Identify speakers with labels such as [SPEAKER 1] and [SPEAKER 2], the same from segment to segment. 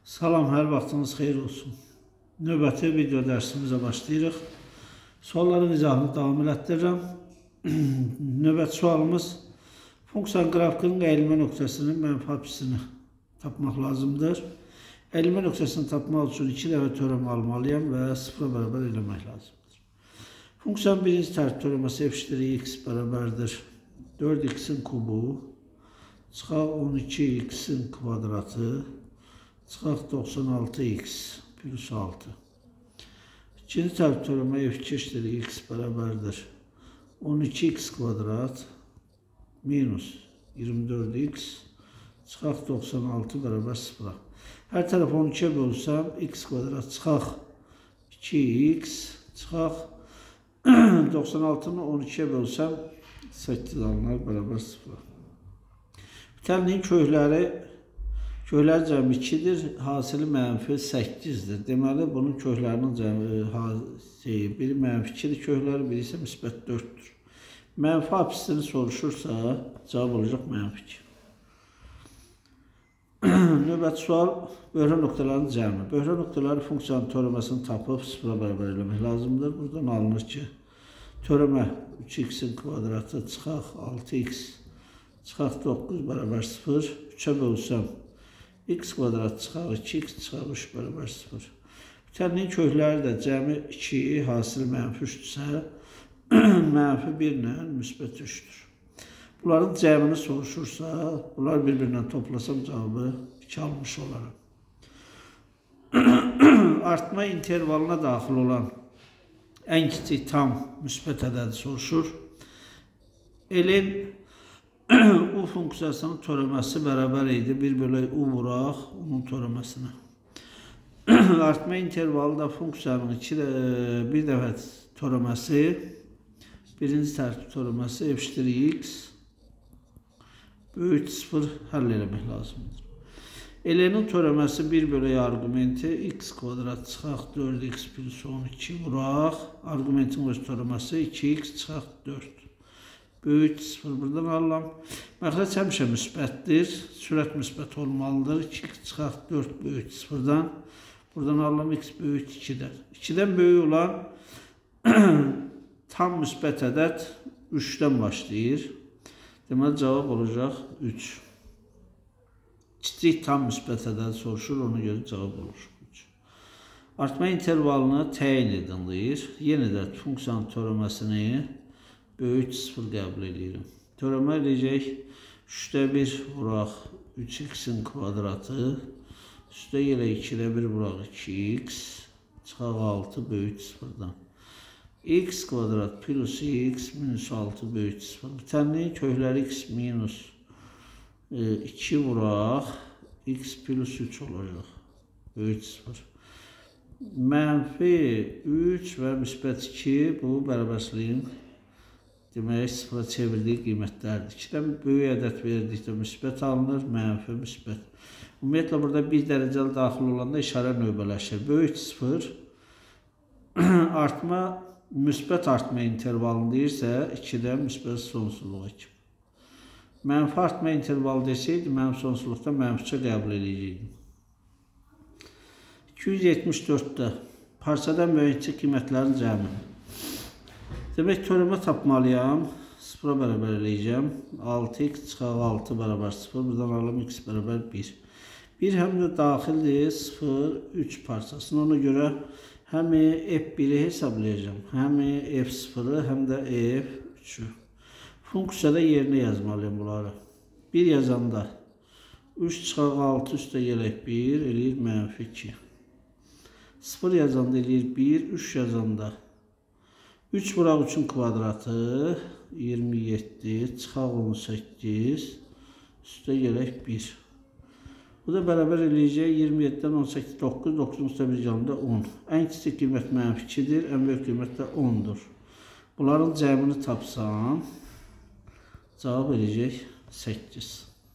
[SPEAKER 1] Salam, hər vaxtınız xeyir olsun. Növbəti video dərsimizə başlayırıq. Sualların izahını davam elətdirirəm. Növbəti sualımız funksiyanın qrafikinin əyilmə nöqtəsinin mənfi apsisini tapmaq lazımdır. Əyilmə nöqtəsini tapmaq üçün 2 dəfə teorem almalıyam və 0-a bərabər eləmək lazımdır. Funksiyanın birinci tərtib teoreması f x bərabərdir 4x-in kubu çıxaq 12x-in kvadratı çıxaq 96x plus 6. İkinci tərtib teoremi f2 x bərabərdir 12x kvadrat minus 24x çıxaq 96 bərabər 0-a. Hər tərəf 12'ye bölsəm x kvadrat çıxaq 2x çıxaq 96'nı 12'ye bölsəm 8 alınır bərabər 0-a. Bitənliyin kökləri cəmi 2'dir, hasili mənfi 8'dir. Deməli, bunun köklərinin cəmi biri mənfi 2'dir kökləri, biri isə müsbət 4'dür. Mənfi apsisini soruşursa, cavab olacaq mənfi 2. Növbəti sual, böhrə nöqtələrin cəmi. Böhrə nöqtələri funksiyanın teoremasını tapıb 0-a bərabər eləmək lazımdır. Buradan alınır ki, teoremə 3x-in kvadratı çıxaq 6x çıxaq 9 bərabər 0. 3'ə bölsəm x kvadrat çıxaq 2x çıxaq 3 bərabər 0. Bitənliyin kökləri də cəmi 2, hasili mənfi 3-dürsə, mənfi 1 ilə müsbət 3-dür. Bunların cəmini soruşursa, bunlar bir-birindən toplasam cavabı 2 almış olaram. Artma intervalına daxil olan ən kiçik tam müsbət ədədi soruşur. Elin u funksiyasının teoreması bərabər idi. 1 bölü u vuraq onun teoremasına. Artma intervalı da funksiyanın bir dəfə teoreması, birinci tərtib teoreması f x böyük 0 həll eləmək lazımdır. Elenin teoreması 1 bölü argumenti x kvadrat çıxaq 4x plus 12 vuraq. Argumentin öz teoreması 2x çıxaq 4. Böyük 0 buradan alıram. Məxrəc həmişə müsbətdir. Sürət müsbət olmalıdır. 2x çıxaq 4 böyük 0-dan. Buradan alıram x böyük 2-dən. 2-dən böyük olan tam müsbət ədəd 3-dən başlayır. Deməli cavab olacaq 3. Kiçik tam müsbət ədəd soruşur, ona görə cavab olur 3. Artma intervalını təyin edinləyir. Yenə də funksiyanın teoremasını böyük 0 qəbul edirəm. Teorema eləyəcək 3'də 1 vuraq 3x-in kvadratı, üstə yenə 2'də 1 vuraq 2x, çıxaq 6 böyük 0-dan. X kvadrat plus x minus 6 böyük 0. Bitənliyin kökləri x minus 2 vuraq, x plus 3 olacaq. Böyük 0. Mənfi 3 və müsbət 2 bu bərabərsliyin demək 0-a çevirdiyi qiymətlərdir. 2'dən böyük ədəd verdikdə müsbət alınır, mənfi müsbət. Ümumiyyətlə, burada 1 dərəcəli daxil olanda işarə növbələşir. Böyük 0 artma, müsbət artma intervalını deyirsə, 2'dən müsbət sonsuzluğa kimi. Mənfi artma intervalı desəydi, mənfi sonsuzluqda mənficə qəbul edəcəkdim. 274'də parçadan müəyyən qiymətlərin cəmi. Demək, teorema tapmalıyam. 0-a bərabər eləyəcəm. 6x çıxaq 6 bərabər 0. Buradan alalım x bərabər 1. 1 həm də daxildir 0, 3 parçasını. Ona görə həm f1'i hesablayacağım. Həm f0'ı, həm də f3'ü. Funksiyada yerinə yazmalıyım bunları. 1 yazanda 3 çıxaq 6 üstə gələk 1 eləyir mənfi 2. 0 yazanda eləyir 1, 3 yazanda 3 vuraq 3'ün kvadratı 27 çıxaq 18 üstə gələk 1. Bu da bərabər eləyəcək 27'dən 18 9, 9'un üstə bir yanında 10. Ən kiçik qiymət mənfi 2'dir, ən böyük qiymət də 10'dur. Bunların cəmini tapsam cavab eləyəcək 8.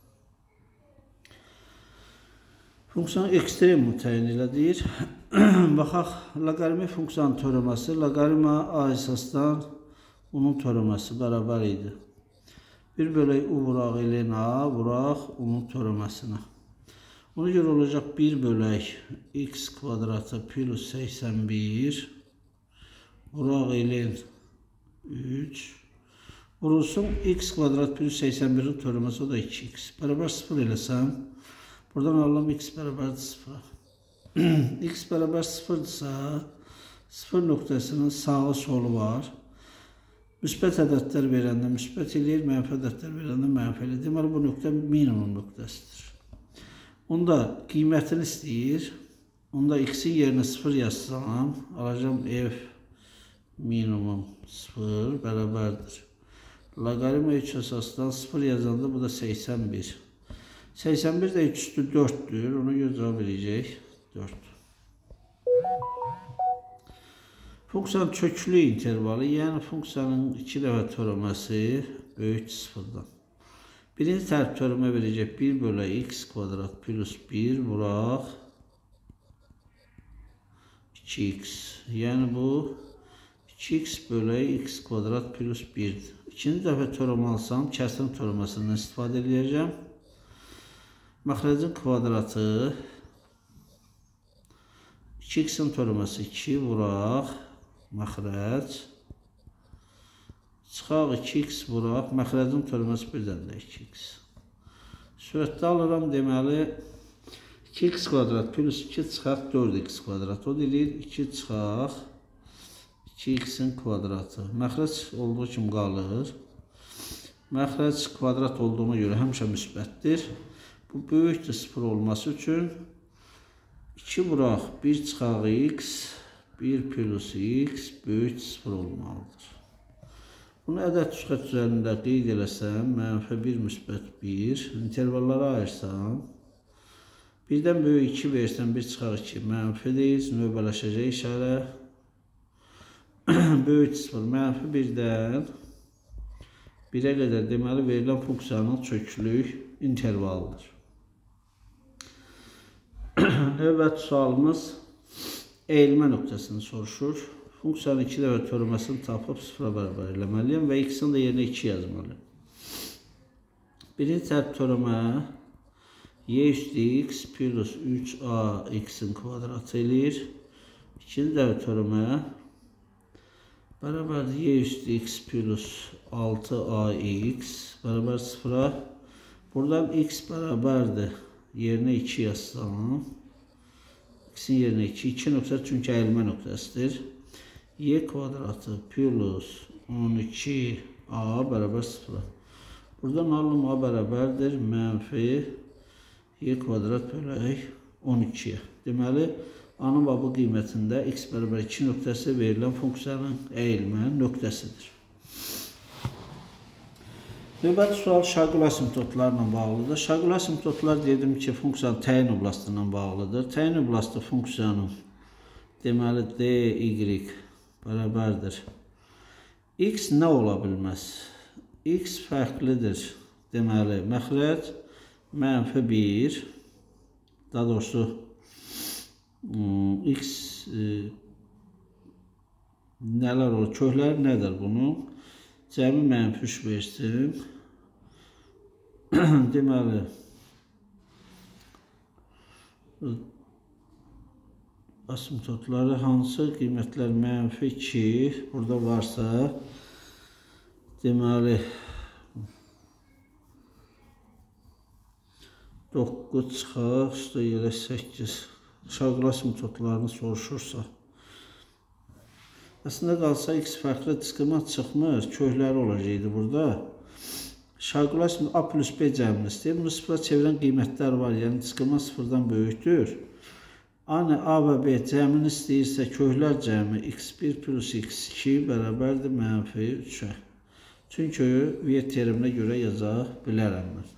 [SPEAKER 1] Funksiyanın ekstremum təyin elədir. Baxaq, loqaritmik funksiyanın teoreması, loqaritma a əsasdan onun teoreması bərabər idi. 1 bölü u vuraq elin a, vuraq onun teoremasına. Ona göre olacak 1 bölək x kvadratı plus 81 vuraq elin 3 vurulsun x kvadrat plus 81'in törəməsi o da 2x bərabər 0 eləsəm buradan alalım x bərabərdir 0 x bərabər 0'dırsa 0 nöqtəsinin sağı solu var. Müsbət ədədlər verəndə müsbət eləyir, mənfi ədədlər verəndə mənfi eləyir. Deməli bu nöqtə minimum nöqtəsidir. Onda qiymətini istəyir. Onda x-in yerinə 0 yazsam, alacağım f minimum 0 bərabərdir. Loqaritma 3 əsasdan 0 yazanda bu da 81. 81 də 3 üstü 4'dür. Ona göre cevap verəcək 4. Funksiyanın köklü intervalı, yəni funksiyanın 2 dəfə törəməsi böyük 0'dan. Birinci tərtib törəmə verəcək 1 bölək x kvadrat plus 1 vuraq 2x. Yəni bu 2x bölək x kvadrat plus 1'dir. İkinci dəfə törəmə alsam, kəsrin törəməsindən istifadə edəcəm. Məxrəcin kvadratı 2x'in törəməsi 2 vuraq məxrəc çıxaq 2x vuraq məxrəcin törəməsi birdən də 2x. Sürətdə alıram, deməli 2x kvadrat plus 2 çıxaq 4x kvadrat. O deyir 2 çıxaq 2x'in kvadratı. Məxrəc olduğu kimi qalır. Məxrəc kvadrat olduğuna görə həmişə müsbətdir. Bu böyükdür 0 olması üçün 2 vuraq 1 çıxaq x 1 plus x böyük 0 olmalıdır. Bunu ədəd xətt üzərində qeyd eləsəm, mənfi 1 müsbət 1 intervallara ayırsam, birdən böyük 2 versəm 1 çıxaq 2 mənfidir, növbələşəcək işarə böyük 0 mənfi 1-dən 1'ə qədər deməli verilən funksiyanın köklük intervalıdır. Növbəti sualımız eğilmə nöqtəsini soruşur. Funksiyanın 2 dəfə törəməsini tapıb 0'a bərabər eləməliyəm və x-in də yerinə 2 yazmalıyım. Birinci tərtib törəmə y üstü x plus 3a x-in kvadratı eləyir. İkinci dəfə törəmə bərabərdir y üstü x plus 6ax bərabər 0'a. Buradan x bərabərdir. Yerinə 2 yazsam. X'in yerinə 2. 2 nöqtə çünki əyilmə nöqtəsidir. Y kvadratı plus 12a bərabər 0'a. Buradan alım a bərabərdir. Mənfi y kvadrat bölək 12'yə. Deməli, a-nın bu qiymətində x bərabər 2 nöqtəsi verilən funksiyanın əyilmə nöqtəsidir. Növbəti sual şaqul asimptotlarla bağlıdır. Şaqul asimptotlar dedim ki, funksiyanın təyin oblastı ilə bağlıdır. Təyin oblastı funksiyanın deməli dy bərabərdir. X nə ola bilməz? X fərqlidir. Deməli, məxrəc mənfi 1. Daha doğrusu x nələr olur? Kökləri nədir bunun? Cəmi mənfi 3 versin. Deməli, asimptotları hansı qiymətlər mənfi 2 burada varsa, deməli 9 çıxaq, üstə yerə 8 şaqul asimptotlarını soruşursa. Aslında qalsa x fərqli diskriminant çıxmır, kökləri olacaqdı burada. Şaqul asimptot a plus b cəmini istəyir. Bunu sıfıra çevirən qiymətlər var, yəni diskriminant sıfırdan böyükdür. A və b cəmini istəyirsə, köklər cəmi x1 plus x2 bərabərdir mənfi 3'ə. Çünki v teriminə görə yaza bilərəm mən.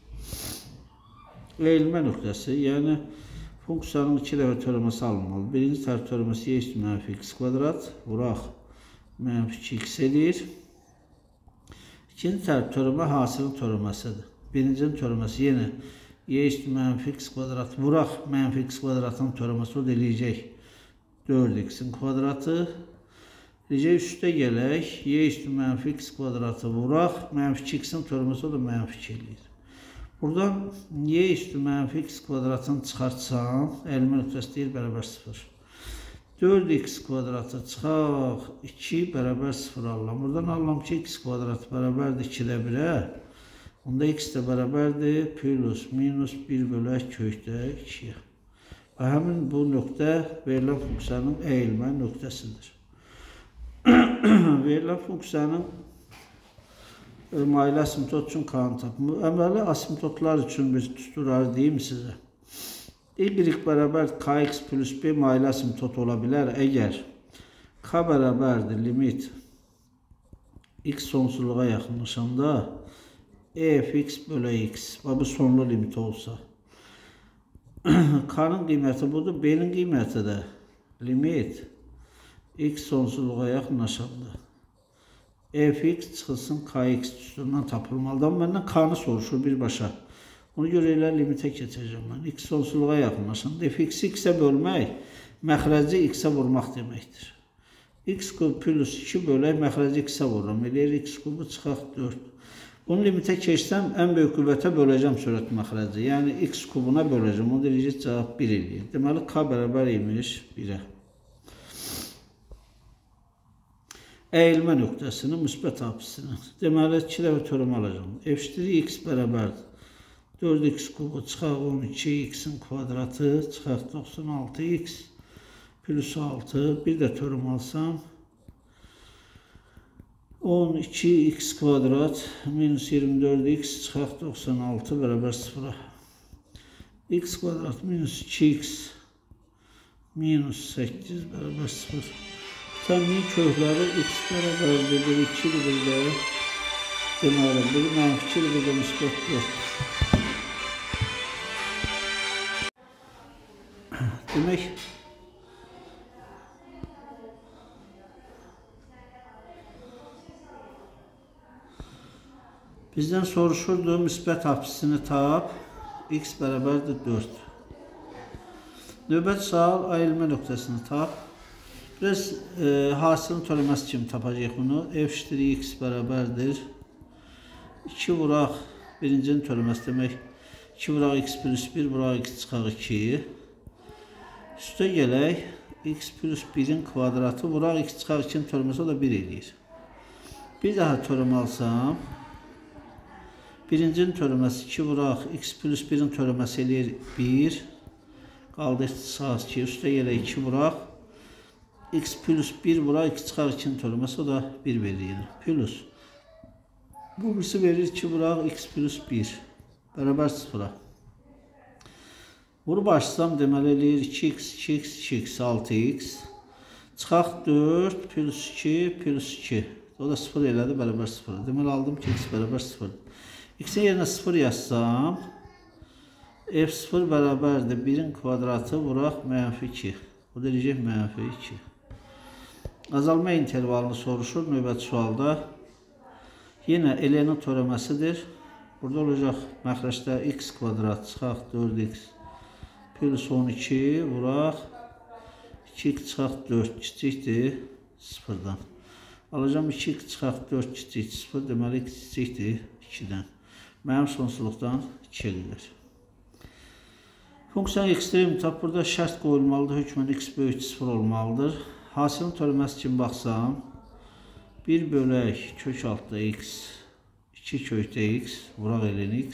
[SPEAKER 1] Eğilmə nöqtəsi, yəni funksiyanın 2 dəfə törəməsi alınmalı. Birinci tərtib törəməsi y üstü mənfi x kvadrat vuraq mənfi 2x edir. İkinci tərtib törəmə hasilin törəməsidir. Birincinin törəməsi yenə y üstü mənfi x kvadrat vuraq mənfi x kvadratın törəməsi o da eləyəcək 4x'in kvadratı. Eləyəcək üstə gələk y üstü mənfi x kvadratı vuraq mənfi 2x'in törəməsi o da mənfi 2 eləyir. Buradan y üstü mənfi x kvadratını çıxartsam, əlmə nöqtəsi deyir bərabər 0. 4x kvadratı çıxaq 2 bərabər 0 alıram. Buradan alıram ki x kvadratı bərabərdir 2-də 1-ə. Onda x də bərabərdir plus minus 1 bölək kökdə 2-yə. Və həmin bu nöqtə verilən funksiyanın əyilmə nöqtəsidir. Verilən funksiyanın maili asimptot üçün k-nı tapımı. Əməli asimptotlar üçün biz tuturlar deyim sizə. Y bərabər kx plus b maili asimptot ola bilər. Əgər k bərabərdir limit x sonsuzluğa yaxınlaşanda f(x bölü x) və bu sonlu limit olsa. K-nın qiyməti budur, b-nin qiyməti də limit x sonsuzluğa yaxınlaşanda f(x) çıxılsın kx üstündən tapılmalıdır. Amma məndən k-nı soruşur birbaşa. Ona görə elə limitə keçəcəm mən. X sonsuzluğa yaxınlaşanda f(x)i x-ə bölmək məxrəci x-ə vurmaq deməkdir. X kub plus 2 bölək məxrəci x-ə vururam. Eləyir x kubu çıxaq 4. Bunu limitə keçsəm ən böyük qüvvətə böləcəm sürət məxrəci. Yəni x kubuna böləcəm. O deyəcək cavab 1 eləyir. Deməli k bərabər imiş 1-ə. Əyilmə nöqtəsinin müsbət apsisini. Deməli 2 dəfə teorem alacağım. f(x) bərabərdir 4x kubu çıxaq 12x-in kvadratı çıxaq 96x plus 6. Bir də teorem alsam 12x kvadrat minus 24x çıxaq 96 bərabər 0-a. X kvadrat minus 2x minus 8 bərabər 0. Təmin kökləri x bərabərdir. 1 2 bir də deməli bir mənfi 2 bir də müsbət 4. Demək bizdən soruşurdu müsbət apsisini tap, x bərabərdir 4. Növbət sual əyilmə nöqtəsini tap. Biraz hasilin törəməsi kimi tapacaq bunu. f(x) bərabərdir 2 vuraq birincinin törəməsi demək 2 vuraq x plus 1 vuraq x çıxaq 2. Üstə gələk x plus 1-in kvadratı vuraq x çıxaq 2-nin törəməsi o da 1 eləyir. Bir daha törəm alsam birincinin törəməsi 2 vuraq x plus 1-in törəməsi eləyir 1. Qaldı çıxaq 2. Üstə gələk 2 vuraq x plus 1 vuraq x çıxaq 2-nin törəməsi o da 1 verir. Plus bu birisi verir 2 vuraq x plus 1 bərabər 0-a. Vurub açsam deməli eləyir 2x 2x 2x 6x çıxaq 4 plus 2 plus 2 o da 0 elədi bərabər 0. Deməli aldım ki x bərabər 0. X-in yerinə 0 yazsam f0 bərabərdir 1-in kvadratı vuraq mənfi 2. O da eləyəcək mənfi 2. Azalma intervalını soruşur növbəti sualda. Yenə elenin törəməsidir. Burada olacaq məxrəcdə x kvadrat çıxaq 4x plus 12 vuraq 2x çıxaq 4 kiçikdir 0-dan. Alacağım 2x çıxaq 4 kiçik 0 deməli x kiçikdir 2-dən. Mənim sonsuzluqdan 2 gedir. Funksiyanın ekstrem tap burada şərt qoyulmalıdır. Hökmən x böyük 0 olmalıdır. Hasilin törəməsi kimi baxsam 1 bölək kök altda x 2 kökdə x vuraq elin x.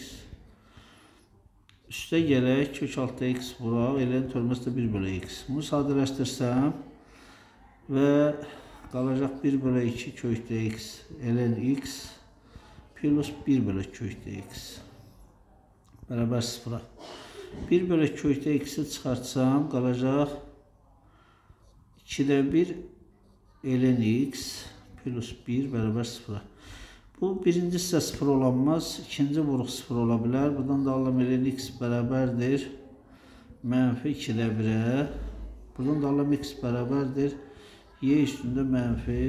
[SPEAKER 1] Üstə gələk kök altda x vuraq elin törəməsi də 1 bölək x. Bunu sadələşdirsəm və qalacaq 1 bölək 2 kökdə x elin x plus 1 bölək kökdə x bərabər 0-a. 1 bölək kökdə x-i çıxartsam qalacaq 2-də 1 elin x plus 1 bərabər 0-a. Bu birinci hissə 0 olanmaz, ikinci vuruq 0 ola bilər. Buradan da alıram elin x bərabərdir mənfi 2-də 1-ə. Buradan da alıram x bərabərdir y üstündə mənfi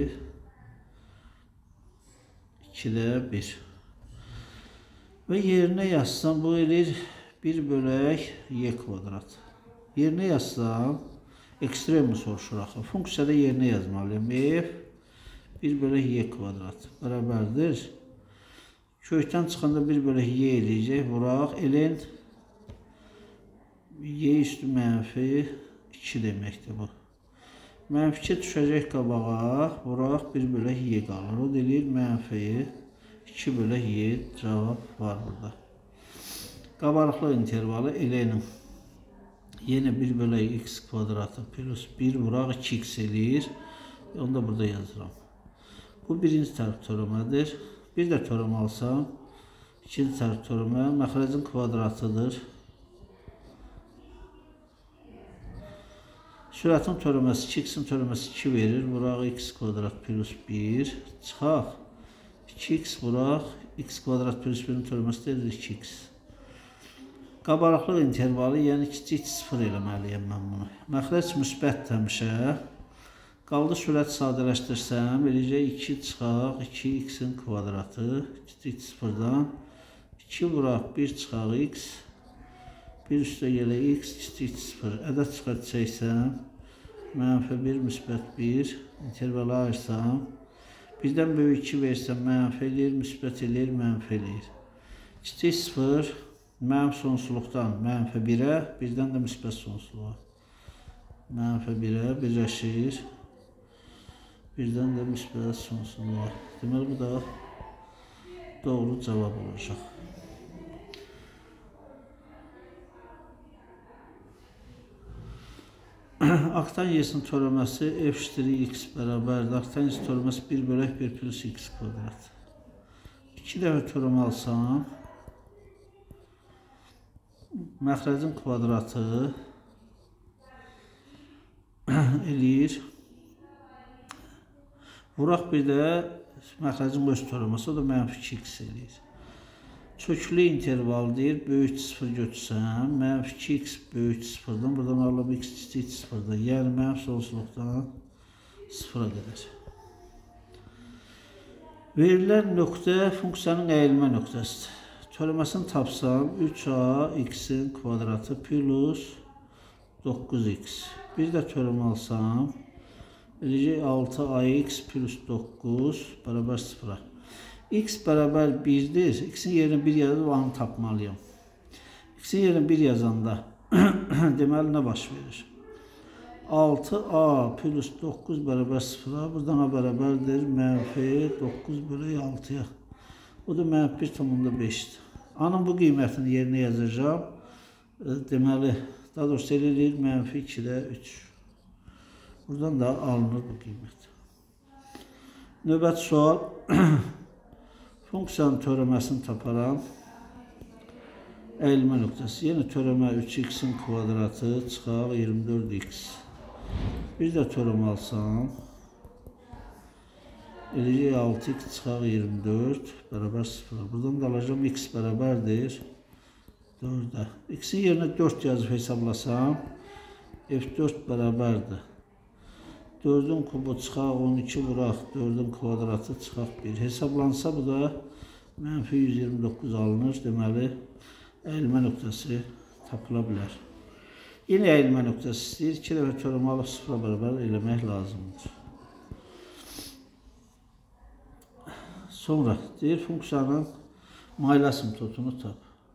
[SPEAKER 1] 2-də 1. Və yerinə yazsam bu eləyir 1 bölək y kvadrat. Yerinə yazsam ekstremi soruşur axı. Funksiyada yerinə yazmalıyım. F 1 bölək y kvadrat bərabərdir Kökdən çıxanda 1 bölü y eləyəcək. Vuraq. Ln y üstü mənfi 2 deməkdir bu. Mənfi 2 düşəcək qabağa. Vuraq 1 bölü y qalır. O deyir mənfi 2 bölü y cavab var burada. Qabarıqlı intervalı Ln yenə 1 bölü x kvadratı plus 1 vuraq 2x eləyir. Onu da burada yazıram. Bu birinci tərəf teoremadır. Bir də teorem alsam, ikinci tərəf teoremi məxrəcin kvadratıdır. Sürətin teoreməsi 2x'in teoreməsi 2 verir. Vuraq x kvadrat plus 1 çıxaq. 2x vuraq x kvadrat plus 1'in teoreməsi deyir 2x. Qabarıqlıq intervalı, yəni kiçik 0 eləməliyəm mən bunu. Məxrəc müsbət həmişə. Qaldı sürət sadələşdirsəm, eləcək 2 çıxaq, 2x'in kvadratı, kiçik 0'dan 2 vuraq 1 çıxaq x, 1 üstə gələ x, kiçik 0. Ədəd çıxartacaqsam, mənfi 1, müsbət 1, intervalı ayırsam, birdən böyük 2 versəm, mənfi eləyir, müsbət eləyir, mənfi eləyir. Kiçik 0, mənfi sonsuzluqdan mənfi 1'ə, birdən də müsbət sonsuzluğa. Mənfi 1'ə birləşir. Birdən də müsbət sonsuzluğa. Deməli, bu da doğru cavab olacaq. Aktanyesinin teoreməsi f'(x) bərabərdir. Aktanyesinin teoreməsi 1 bölü 1 plus x kvadrat. 2 dəfə teorem alsam, məxrəcin kvadratı eləyir. Vuraq bir də məxrəcin öz teoreması, o da mənfi 2x eləyir. Köklü interval deyir, böyük 0 götürsəm, mənfi 2x böyük 0'dan, buradan alıram x kiçik 0'dan, yəni mənfi sonsuzluqdan 0'a qədər. Verilən nöqtə funksiyanın əyilmə nöqtəsidir. Teoreməsini tapsam, 3ax-in kvadratı plus 9x. Bir də teorem alsam, eləcək 6ax plus 9 bərabər 0'a. X bərabər 1'dir. X'in yerinə 1 yazıb, onu tapmalıyım. X'in yerinə 1 yazanda deməli nə baş verir? 6a plus 9 bərabər 0'a. Buradan a bərabərdir. Mənfi 9 bölü 6'ya. O da mənfi 1,5'dir. A'nın bu qiymətini yerinə yazacağım. Deməli, daha doğrusu eləyir mənfi 2'də 3. Buradan da alınır bu qiymət. Növbəti sual. Funksiyanın teoreməsini taparam. Əyilmə nöqtəsi. Yenə teoremə 3x'in kvadratı çıxaq 24x. Bir də teorem alsam, eləcək 6x çıxaq 24 bərabər 0. Buradan da alacağım x bərabərdir 4'ə. X'in yerinə 4 yazıb hesablasam, f4 bərabərdir. 4'ün kubu çıxaq 12 vuraq, 4'ün kvadratı çıxaq 1. Hesablansa bu da mənfi 129 alınır. Deməli, əyilmə nöqtəsi tapıla bilər. Yine əyilmə nöqtəsi istəyir. 2 dəfə teorem alıb 0'a bərabər eləmək lazımdır. Sonra deyir, funksiyanın mayla asimtotunu tap.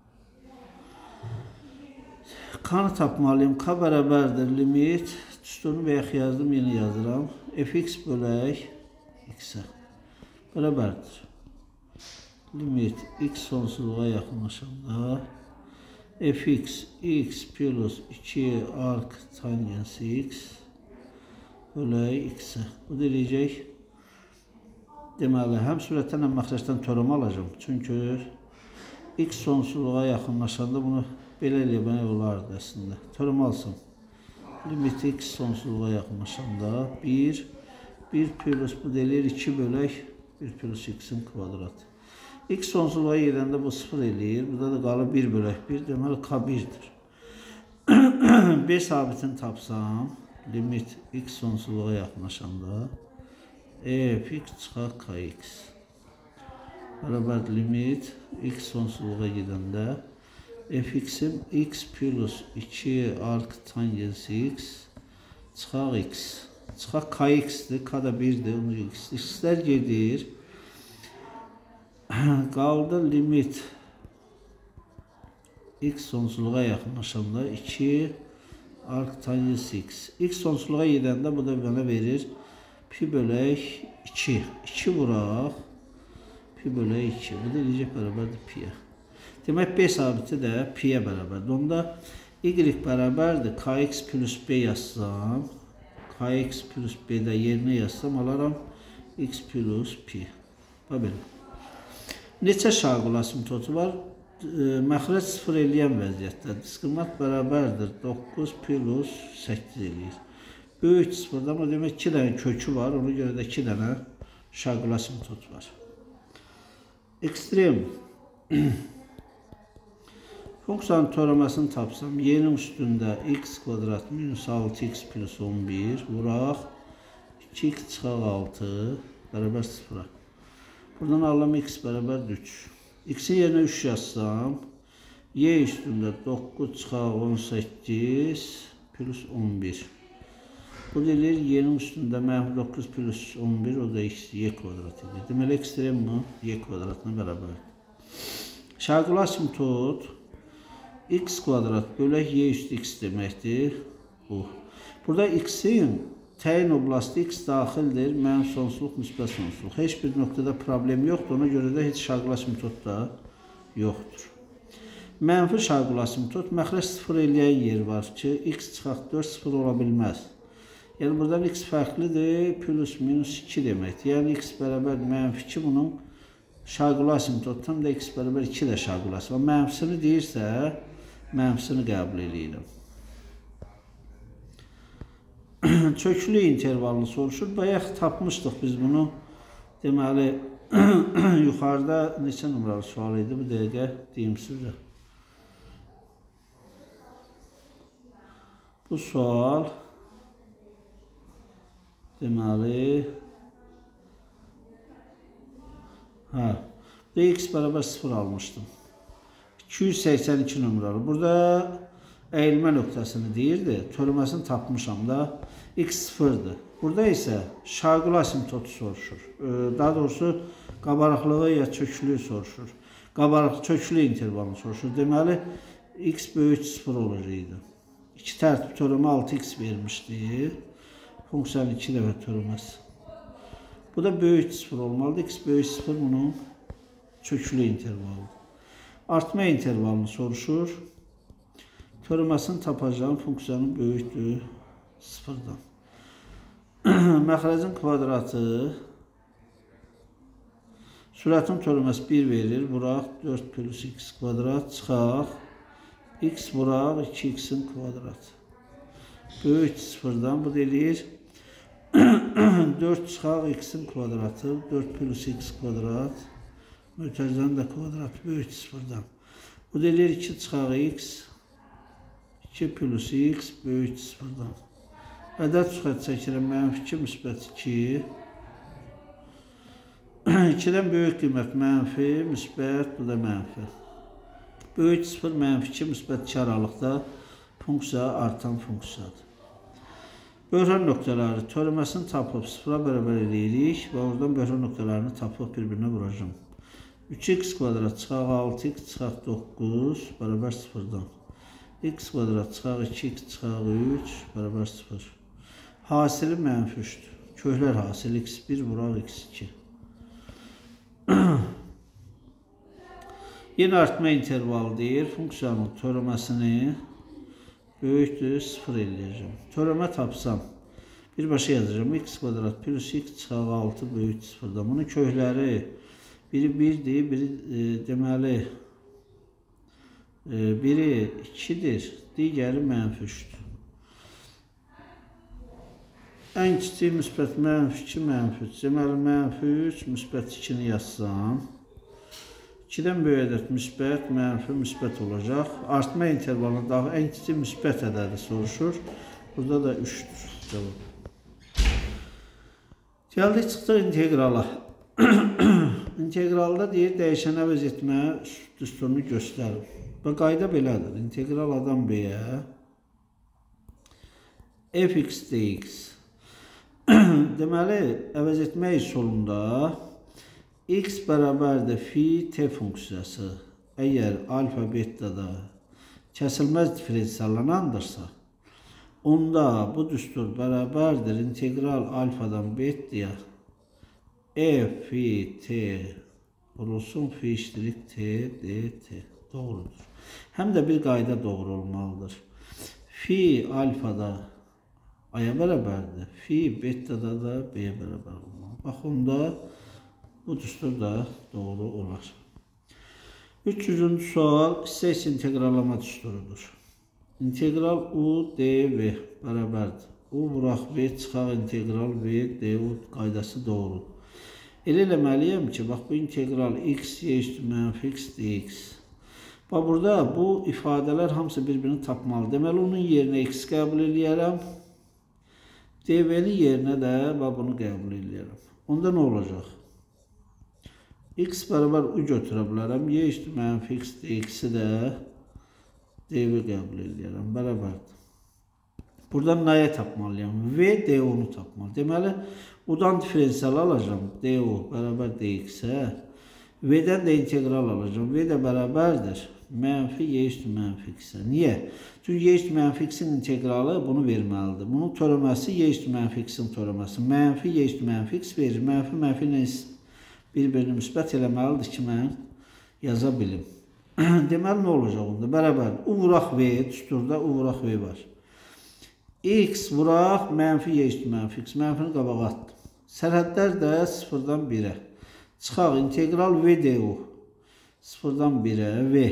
[SPEAKER 1] K-nı tapmalıyım. K bərabərdir limit. Üstünü bəyək yazdım, yeni yazıram. Fx bölək x'ə bərabərdir. Limit x sonsuzluğa yaxınlaşanda fx x plus 2 arc tangens x bölək x'ə. Bu deyəcək. Deməli, həm sürətdən, həm məxrəcdən teorem alacağım. Çünki x sonsuzluğa yaxınlaşanda bunu belə eləmək olardı əslində. Teorem alsam. Limit x sonsuzluğa yaxınlaşanda 1 plus bu deyilir 2 bölək 1 plus x'in kvadratı. X sonsuzluğa gedəndə bu 0 eləyir. Burada da qalır 1 bölək 1. Deməli k 1'dir. B sabitini tapsam, limit x sonsuzluğa yaxınlaşanda fx çıxaq kx bərabər limit x sonsuzluğa gedəndə fx'im x plus 2 arc tangens x çıxaq x. Çıxaq kx'dir. K da 1'dir. X'lər gedir. qaldı limit x sonsuzluğa yaxınlaşanda 2 arctangent x. X sonsuzluğa gedəndə bu da mənə verir pi bölək 2. 2 vuraq pi bölək 2. Bu da necə bərabərdir pi-yə. Demək b sabiti də pi-yə bərabərdir. Onda y bərabərdir kx plus b yazsam, kx plus b-də yerinə yazsam alaram x plus pi. Belə. Neçə şaqul asimtotu var? Məxrəc sıfır eləyən vəziyyətdə diskriminant bərabərdir 9 plus 8 eləyir. Böyük sıfırdan o demək 2 dənə kökü var, ona görə də 2 dənə şaqul asimtot var. Ekstrem funksiyanın teoremasını tapsam, y'nin üstündə x kvadrat minus 6x plus 11 vuraq 2x çıxaq 6 bərabər 0-a. Buradan alalım x bərabər 3. X'in yerine 3 yazsam, y üstünde 9 çıxaq 18 plus 11. Bu deyilir y'nin üstünde mənfi 9 plus 11, o da x, y kvadrat edir. Deməli, ekstrem mi? Y kvadratına bərabər. Şaqul asimtot x kvadrat bölək y üstü x deməkdir. Bu. Burada x'in təyin oblasti x daxildir, mənfi sonsuzluq, müsbət sonsuzluq. Heç bir nöqtədə problem yoxdur, ona görə də heç şaqul asimtot da yoxdur. Mənfi şaqul asimtot, məxrəc sıfır eləyən yer var ki, x çıxaq 4 sıfır ola bilməz. Yəni, buradan x fərqlidir, plus minus 2 deməkdir. Yəni, x bərabər mənfi 2, bunun şaqul asimtotdan da x bərabər 2 də şaqul asimtot. Mənfisini deyirsə, mənfisini qəbul edirəm. Çöklü intervalını soruşur. Bayaq tapmışdıq biz bunu. Deməli, yuxarıda neçə numaralı sual idi? Bu dəqiqə deyim sizə. Bu sual deməli x bərabər 0 almışdım. 282 numaralı. Burada əyilmə nöqtəsini deyirdi. Teoremasını tapmışam da x sıfırdır. Burada isə şaqul asimtotu soruşur. Daha doğrusu qabarıqlığı ya çöklüyü soruşur. Çöklü intervalını soruşur. Deməli x böyük 0 olacaqdı. 2 tərtib teoremi 6x vermişdi. Funksiyanın 2 dəfə teoreması. Bu da böyük 0 olmalıdır. X böyük 0 bunun çöklü intervalıdır. Artma intervalını soruşur. Teoremasını tapacağım funksiyanın böyükdür 0-dan. Məxrəcin kvadratı sürətin teoreması 1 verir. Vuraq 4 plus x kvadrat çıxaq. X vuraq 2x'in kvadratı. Böyük 0-dan bu deyilir 4 çıxaq x'in kvadratı 4 plus x kvadrat mütərizənin də kvadratı böyük 0-dan. Bu deyilir 2 çıxaq x 2 plus x böyük 0-dan. Ədəd çıxart çəkirəm, mənfi 2, müsbət 2. 2-dən böyük qiymət mənfi, müsbət, bu da mənfi. Böyük 0, mənfi 2, müsbət 2 aralıqda funksiya artan funksiyadır. Böhran nöqtələri teoremasını tapıb 0-a bərabər eləyirik və oradan böhran nöqtələrini tapıb bir-birinə vuracağım. 3x kvadrat çıxaq 6x çıxaq 9 bərabər 0-dan. X kvadrat çıxaq 2x çıxaq 3 bərabər 0. Hasili mənfi 3'dür. Köklər hasili x1 vuraq x2. Yeni artma intervalı deyir. Funksiyanın teoremasını böyükdür 0 eləyəcəm. Teorema tapsam birbaşa yazacağım. X kvadrat plus x çıxaq 6 böyük 0'dan. Bunun kökləri biri 1'dir, biri deməli biri 2'dir, digəri mənfi 3'dür. Ən kiçik müsbət mənfi 2, mənfi 3. Deməli mənfi 3, müsbət 2'ni yazsam 2'dən böyük ədəd müsbət, mənfi, müsbət olacaq. Artma intervalına daxil ən kiçik müsbət ədədi soruşur. Burada da 3'dür cavab. Gəldik çıxdıq integrala. İntegralda deyir dəyişən əvəz etmə düsturunu göstərir. Və qayda belədir. İntegral adam b-yə fx dx. Deməli, əvəz etmək üsulunda x bərabərdir fi t funksiyası əgər alfa betada kəsilməz diferensiallanandırsa, onda bu düstur bərabərdir integral alfadan betaya f fi t vurulsun fi iştirik t dt doğrudur. Həm də bir qayda doğru olmalıdır. Fi alfada a'ya bərabərdir. Fi betada da b'ye bərabər olmalı. Bax, onda bu düstur da doğru olar. 300-cü sual hissə integrallama düsturudur. İntegral u dv bərabərdir. U vuraq v çıxaq integral v du qaydası doğrudur. Elə eləməliyəm ki, bax, bu integral x y üstü mənfi x dx. Bax, burada bu ifadələr hamısı birbirini tapmalı. Deməli, onun yerinə x qəbul edərəm. dv-nin yerinə də bunu qəbul edərəm. Onda nə olacaq? X bərabər u götürə bilərəm. Y üstü mənfi x dx-i də dv qəbul edərəm. Bərabərdir. Buradan nəyə tapmalıyam? V du-nu tapmalı. Deməli, udan diferensial alacağım. Du bərabər dx-ə. V-dən də integral alacağım. V də bərabərdir. Mənfi y üstü mənfi x-ə. Niyə? Çünki y üstü mənfi x-in integralı bunu verməlidir. Bunun törəməsi y üstü mənfi x-in törəməsi. Mənfi y üstü mənfi x verir. Mənfi ilə bir-birini müsbət eləməlidir ki, mən yaza bilim. Deməli, nə olacaq onda? Bərabər. U vuraq v, düsturda u vuraq v var. X vuraq mənfi y üstü mənfi x. Mənfini qabağa atdım. Sərhədlər də 0-dan 1-ə. Çıxaq integral v du. 0-dan 1-ə v.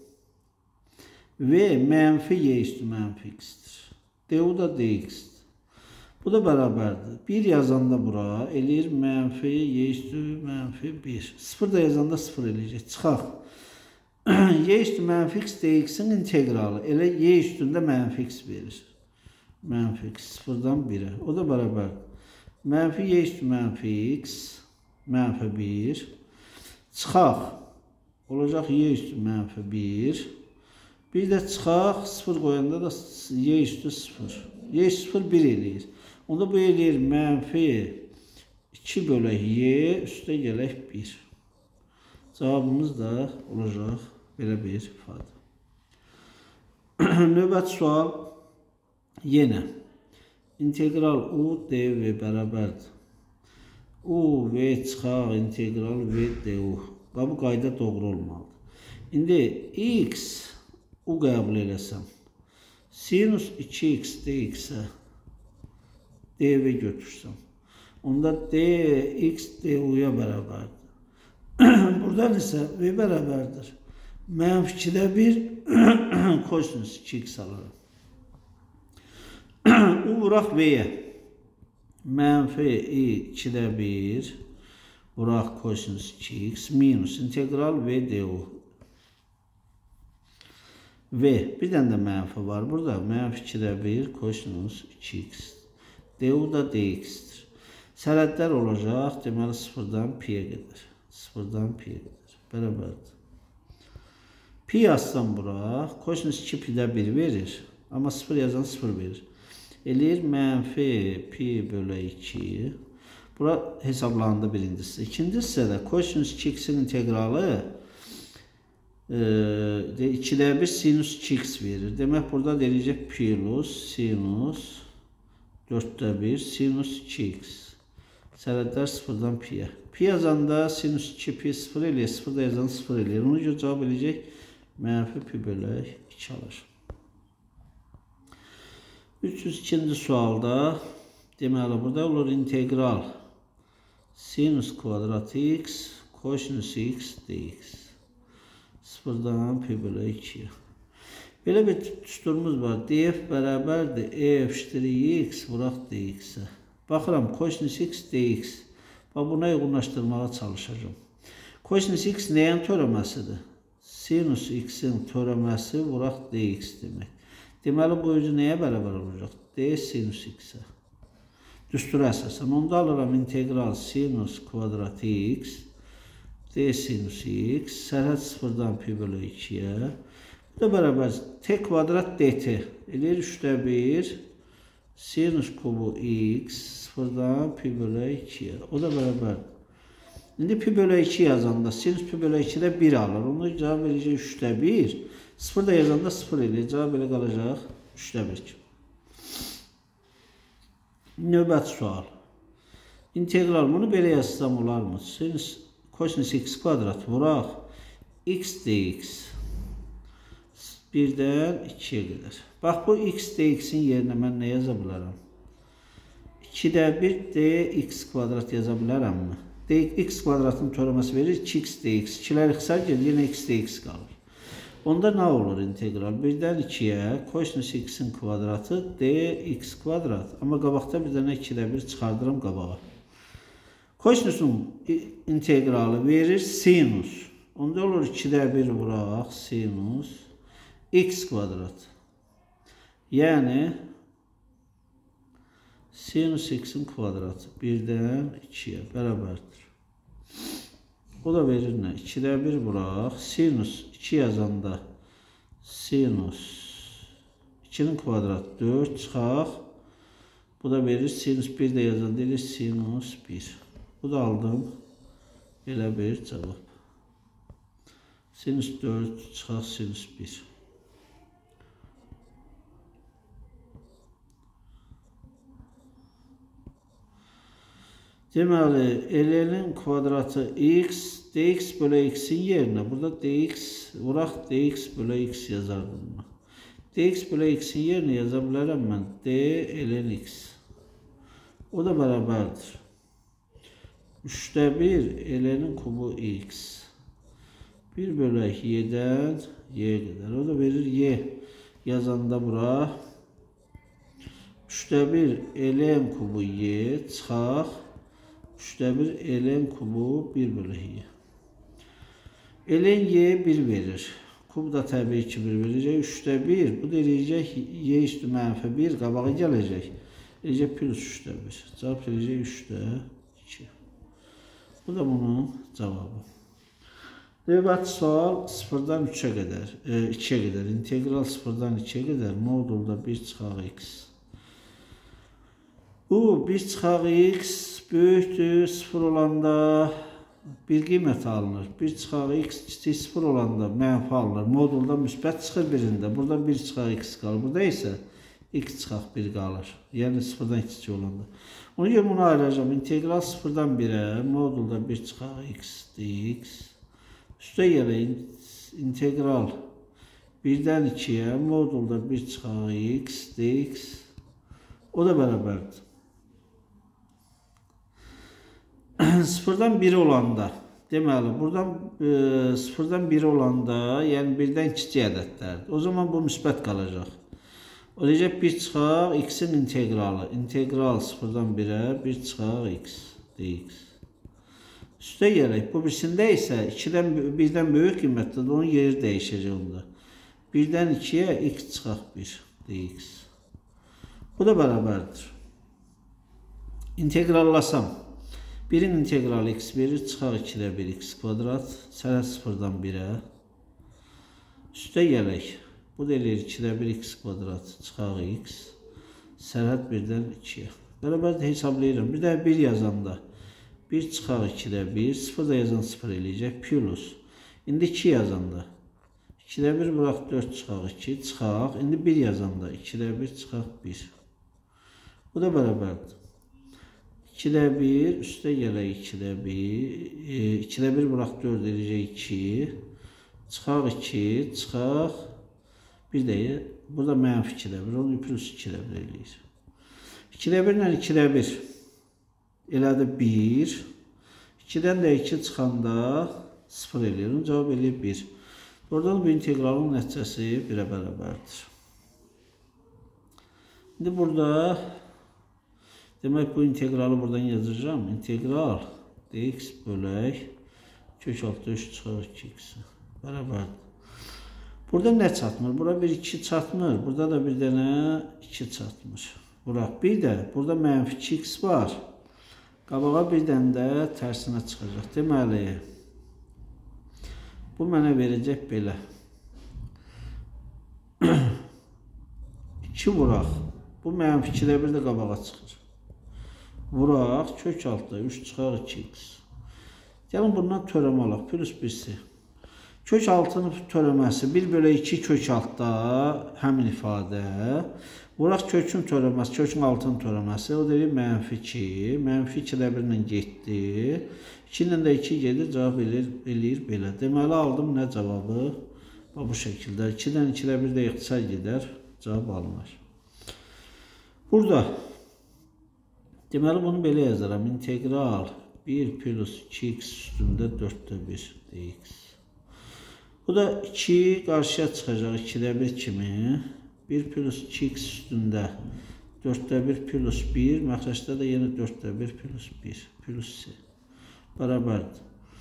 [SPEAKER 1] V mənfi y üstü mənfi x-dir. Du da dx-dir. Bu da bərabərdir. 1 yazanda bura eləyir mənfi y üstü mənfi 1. 0 da yazanda 0 eləyəcək. Çıxaq. Y üstü mənfi x dx-in integralı. Elə y üstündə mənfi x verir. Mənfi x 0-dan 1-ə. O da bərabərdir. Mənfi y üstü mənfi x mənfi 1. Çıxaq. Olacaq y üstü mənfi 1. Bir də çıxaq. 0 qoyanda da y üstü 0. Y üstü 0 1 eləyir. Onda bu eləyir mənfi 2 bölək y üstə gələk 1. Cavabımız da olacaq belə bir ifadə. Növbəti sual yenə. İntegral u dv bərabərdir. U v çıxaq integral v du. Bu qayda doğru olmalıdır. İndi x u qəbul eləsəm. Sinus 2x dx-ə dv götürsəm. Onda dx du-ya bərabərdir. Buradan isə v bərabərdir. Mənfi 2-də 1 kosinus 2x alarım. U vuraq v-yə. Mənfi 2-də 1 vuraq kosinus 2x minus integral v du. V. Bir dənə də mənfi var. Burada mənfi 2-də 1 kosinus 2x. Du da dx-dir. Sərhədlər olacaq. Deməli, 0-dan pi-yə gedir. 0-dan pi-yə gedir. Bərabərdir. Pi yazsam bura. Kosinus 2 pi-də 1 verir. Amma 0 yazan 0 verir. Eləyir mənfi pi bölü 2. Bura hesablandı birincisi. İkinci hissədə kosinus 2x-in integralı 2-də 1 sinus 2x verir. Demək, burada deyəcək plus sinus 4-də 1 sinus 2x. Sərhədlər 0-dan pi-yə. Pi yazanda sinus 2 pi 0 eləyir. 0-da yazan 0 eləyir. Ona görə cavab eləyəcək mənfi pi bölü 2 alır. 302-ci sualda deməli, burada olur integral sinus kvadrat x kosinus x dx. 0-dan pi bölü 2. Belə bir düsturumuz var. df bərabərdir f ştirik x vuraq dx-ə. Baxıram, kosinus x dx. Buna uyğunlaşdırmağa çalışacağım. Kosinus x nəyin törəməsidir? Sinus x-in törəməsi vuraq dx demək. Deməli, bu özü nəyə bərabər olacaq? D sinus x-ə. Düstura əsasən. Onda alıram integral sinus kvadrat x d sinus x sərhəd 0-dan pi bölü 2-yə. Bu da bərabər t kvadrat dt. Eləyir 3-də 1 sinus kubu x 0-dan pi bölü 2-yə. O da bərabər İndi pi bölü 2 yazanda sinüs pi bölü 2'də 1 alır. Onu cavab verəcək 3'də 1. 0 da yazanda 0 eləyir. Cavab belə qalacaq 3'də 1. Növbəti sual. İntegral bunu belə yazsam olarmı? Sinüs kosinüs x kvadrat vuraq x dx 1'dən 2'ye qədər. Bax bu x dx'in yerinə mən nə yaza bilərəm? 2'də 1 dx kvadrat yaza bilərəmmi? Dx kvadratın törəməsi verir 2x dx. 2'lər xəsər gedir, yenə x dx qalır. Onda nə olur integral? 1'dən 2'ye kosinüs x'in kvadratı dx kvadrat. Amma qabaqda bir dənə 2'də 1 çıxardıram qabağa. Kosinüsün integralı verir sinus. Onda olur 2'də 1 vuraq sinus x kvadrat. Yəni sinus x'in kvadratı 1'dən 2'ye bərabərdir. O da verir nə? 2'də 1 vuraq. Sinus 2 yazanda sinus 2'nin kvadratı 4 çıxaq. Bu da verir sinus 1 də yazanda verir sinus 1. Bu da aldım. Belə bir cavab. Sinus 4 çıxaq sinus 1. Deməli, ln'in kvadratı x, dx bölü x'in yerinə. Burada dx, vuraq dx bölü x yazardım. Dx bölü x'in yerinə yaza bilərəm mən. D ln x. O da bərabərdir. 3'də 1 ln'in kubu x. 1 bölək y'dən y qədər. O da verir y. Yazanda bura. 3'də 1 ln kubu y çıxaq. 3'də 1 ln kubu 1 bölü y. Ln y 1 verir. Kub da təbii ki 1 verəcək. 3'də 1. Bu da eləyəcək y üstü mənfi 1 qabağa gələcək. Eləyəcək plus 3'də 1. Cavab eləyəcək 3'də 2. Bu da bunun cavabı. Növbəti sual 0'dan 3'e qədər, 2'ye qədər. İntegral 0'dan 2'ye qədər modulda 1 çıxaq x. Bu 1 çıxaq x böyükdür 0 olanda bir qiymət alınır. 1 çıxaq x kiçik 0 olanda mənfi alınır. Modulda müsbət çıxır birində. Burada 1 çıxaq x qalır. Burada isə x çıxaq 1 qalır. Yəni 0'dan kiçik olanda. Ona görə bunu ayıracağım. İntegral 0'dan 1'e modulda 1 çıxaq x dx. Üstə yerə integral 1'dən 2'ye modulda 1 çıxaq x dx. O da bərabərdir. 0'dan 1 olanda, deməli, buradan 0'dan 1 olanda, yəni 1'dən kiçik ədədlərdir. O zaman bu müsbət qalacaq. O deyəcək 1 çıxaq x'in integralı. İntegral 0'dan 1'e 1 çıxaq x dx. Üstə yerək, bu birisində isə 2'dən 1'dən böyük qiymətlidir, onun yeri dəyişəcək onda. 1'dən 2'ye x çıxaq 1 dx. Bu da bərabərdir. İntegrallasam. 1'in integralı x verir, çıxaq 2'də 1 x kvadrat, sərhəd 0'dan 1'e. Üstə gələk. Bu da eləyir 2'də 1 x kvadrat, çıxaq x, sərhəd 1'dən 2'ye. Bərabərdə hesablayıram. Bir də 1 yazanda 1 çıxaq 2'də 1, 0 da yazan 0 eləyəcək, plus. İndi 2 yazanda 2'də 1 bıraq 4 çıxaq 2, çıxaq. İndi 1 yazanda 2'də 1 çıxaq 1. Bu da bərabərdir. 2'də 1, üstə gələk 2'də 1, 2'də 1 bıraq 4 eləyəcək 2, çıxaq 2, çıxaq, bir də burada mənfi 2'də 1, onu plus 2'də 1 eləyir. 2'də 1 ilə 2'də 1 elədi 1, 2'dən də 2 çıxanda 0 eləyir, onu cavab eləyir 1. Oradan bu integralın nəticəsi 1'ə bərabərdir. İndi burada demək bu integralı buradan yazacağım. İntegral dx bölək kök altı 3 çıxaq 2x bərabərdir. Burada nə çatmır? Burada bir 2 çatmır. Burada da bir dənə 2 çatmır. Bura bir də burada mənfi 2x var. Qabağa bir dənə də tərsinə çıxacaq. Deməli bu mənə verəcək belə. 2 vuraq. Bu mənfi 2'də 1 də qabağa çıxır. Vuraq kök altda 3 çıxaq 2x. Gəlin bundan törəmə alaq. Plus 1-si. Kök 6-nın törəməsi 1 bölü 2 kök 6-da həmin ifadə. Vuraq kökün törəməsi, kökün 6-nın törəməsi. O deyir -2. -2-də 1 ilə getdi. 2 ilə də 2 gedir, cavab eləyir belə. Deməli aldım nə cavabı? Bu şəkildə 2-dən 2-də 1 də ixtisar gedər, cavab alınır. Burada deməli bunu belə yazaram. İntegral 1 plus 2x üstündə 4'də 1 dx. Bu da 2 qarşıya çıxacaq 2'də 1 kimi. 1 plus 2x üstündə 4'də 1 plus 1. Məxrəcdə də yenə 4'də 1 plus 1 plus c. Bərabərdir.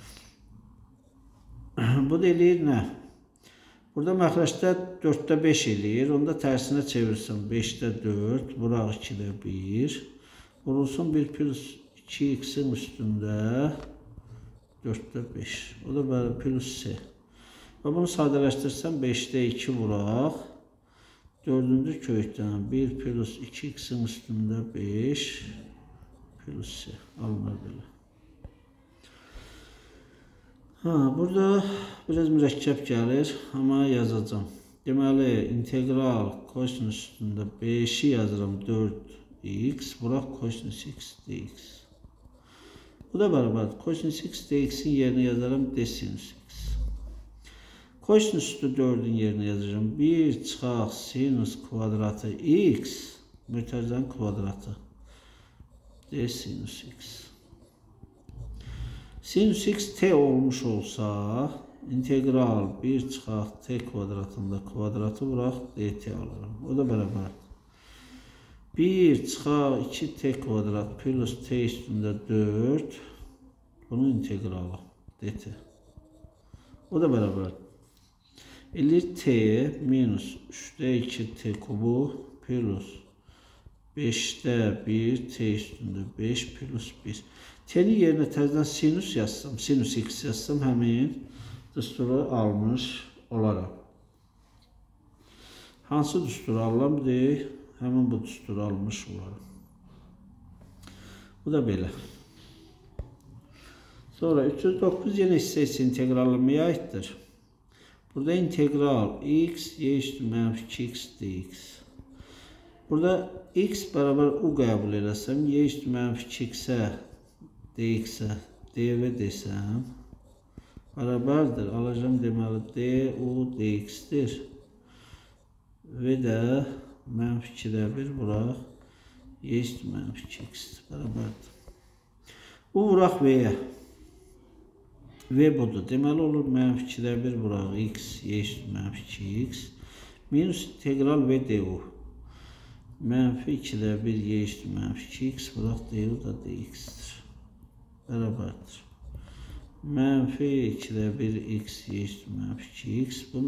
[SPEAKER 1] Bu da eləyir nə? Burada məxrəcdə 4'də 5 eləyir. Onda tərsinə çevirsən 5'də 4. Vuraq 2'də 1. Vurulsun 1 plus 2x'in üstündə 4'də 5. O da böyle plus c. Və bunu sadələşdirsəm 5'də 2 vuraq. 4-cü kökdən 1 plus 2x'in üstündə 5 plus c. Alınır belə. Burada biraz mürəkkəb gəlir, amma yazacağım. Deməli, integral kosinus üstündə 5'i yazıram 4x, vuraq kosinus x dx. Bu da bərabərdir. Kosinus x dx'in yerinə yazarım d sinus x. Kosinus üstü 4'ün yerinə yazacağım. 1 çıxaq sinus kvadratı x, mütərizənin kvadratı d sinus x. Sinus x t olmuş olsa, integral 1 çıxaq t kvadratında kvadratı vuraq dt alırım. O da bərabərdir. 1 çıxaq 2t kvadrat plus t üstündə 4. Bunun integralı dt. O da bərabərdir. Eləyir t minus 3'də 2t kubu plus 5'də 1 t üstündə 5 plus 1. T'nin yerinə təzədən sinus yazsam, sinus x yazsam həmin düsturu almış olaram. Hansı düsturu alıram deyək, həmin bu düsturu almış olaram. Bu da belə. Sonra 309 yeni hissəsi integrallamaya aiddir. Burada integral x y üstü -2x dx. Burada x bərabər u qəbul eləsəm, y üstü -2x'ə dx-ə dv desəm, bərabərdir. Alacağım deməli du dx-dir. Və də -2'də 1 vuraq y üstü -2x bərabərdir. Bu vuraq v-yə. V budur. Deməli olur -2'də 1 vuraq x y üstü -2x minus integral v du. -2'də 1 y üstü -2x vuraq du da dx-dir. Bərabərdir. -2'də 1 x y üstü -2x. Bu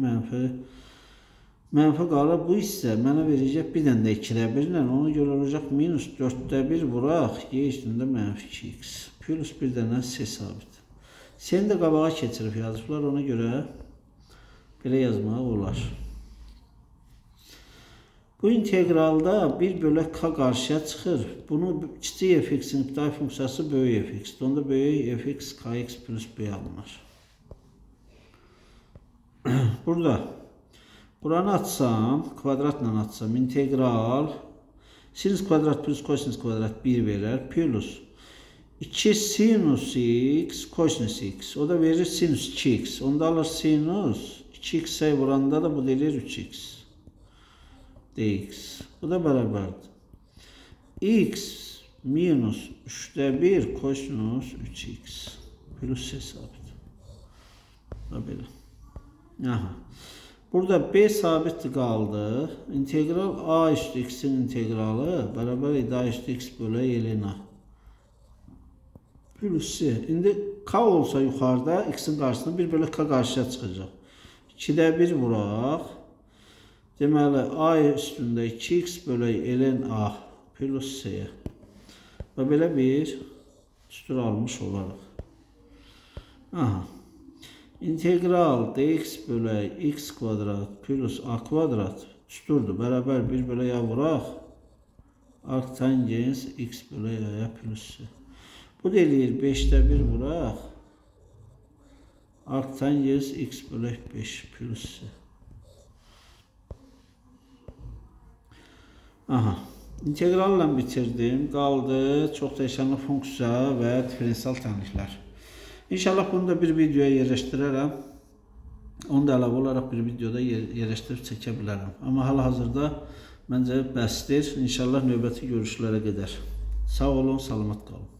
[SPEAKER 1] mənfi qalır. Bu isə mənə verəcək bir dənə də 2'də 1 ilə. Ona görə olacaq minus 4'də 1 vuraq y üstündə -2x. Plus bir dənə c sabit. Seni də qabağa keçirib yazıblar. Ona görə belə yazmaq olar. Bu integralda 1 bölü k qarşıya çıxır. Bunu kiçik fx'in iptidai funksiyası böyük fx'dir. Onda böyük fx kx plus b alınır. Burada buranı açsam, kvadratla açsam, integral sinus kvadrat plus kosinus kvadrat 1 verir. Plus 2 sinus x kosinus x. O da verir sinus 2x. Onda alır sinus 2x'e vuranda da bu verir 3x dx. Bu da bərabərdir. X minus 3'də 1 kosinus 3x plus c sabit. Belə. Aha. Burada b sabit qaldı. İntegral a üstü x'in integralı bərabər idi a üstü x bölü ln a. Plus c. İndi k olsa yuxarıda x'in qarşısında 1 bölü k qarşıya çıxacaq. 2'də 1 vuraq. Deməli a üstündə 2x bölü ln a plus c. Və belə bir düstur almış olaraq. Aha. İntegral dx bölü x kvadrat plus a kvadrat düsturdur. Bərabər 1 bölü a vuraq. Arctangens x bölü a plus c. Bu deyir 5'də 1 vuraq. Artdan 100 x bölək 5 plus. Aha. İntegralla bitirdim. Qaldı çox dəyişənli funksiya və diferensial tənliklər. İnşallah bunu da bir videoya yerləşdirərəm. Onu da əlavə olaraq bir videoda yerləşdirib çəkə bilərəm. Amma hal-hazırda məncə bəsdir. İnşallah növbəti görüşlərə qədər. Sağ olun, salamat qalın.